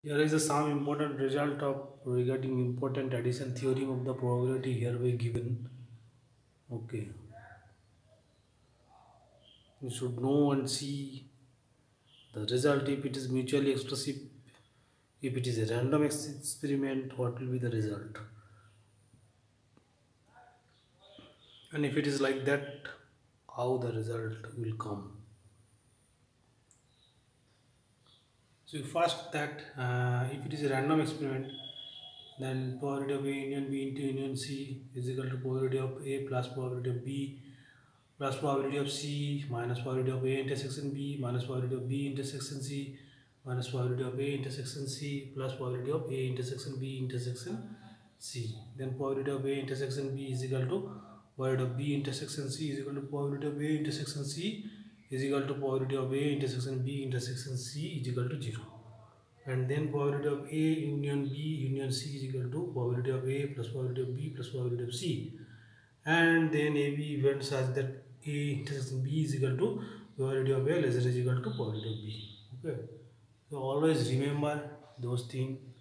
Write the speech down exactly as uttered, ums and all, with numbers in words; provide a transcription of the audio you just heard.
Here is some important result of regarding important addition theorem of the probability here we given. Okay, you should know and see the result. If it is mutually exclusive, if it is a random ex- experiment, what will be the result? And if it is like that, how the result will come? So first that uh, if it is a random experiment, then probability of A union B into union C is equal to probability of A plus probability of B plus probability of C minus probability of A intersection B minus probability of B intersection C minus probability of A intersection C plus probability of A intersection B intersection C. Then probability of A intersection B is equal to probability of B intersection C is equal to probability of A intersection C is equal to probability of A intersection B intersection C is equal to zero. And then probability of A union B union C is equal to probability of A plus probability of B plus probability of C. And then A B event such that A intersection B is equal to probability of A less than is equal to probability of B. Okay. So always remember those things.